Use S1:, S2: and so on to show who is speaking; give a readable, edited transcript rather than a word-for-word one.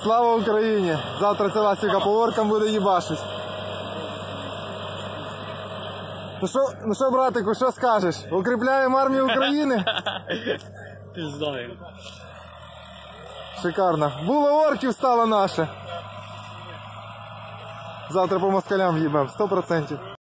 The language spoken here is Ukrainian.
S1: Слава Україні! Завтра ця ластівка по оркам буде їбашить. Ну що, братику, що скажеш? Укріпляємо армію України?
S2: Пиздаю.
S1: Шикарно. Було орків, стало наше. Завтра по москалям в'їбемо, 100%.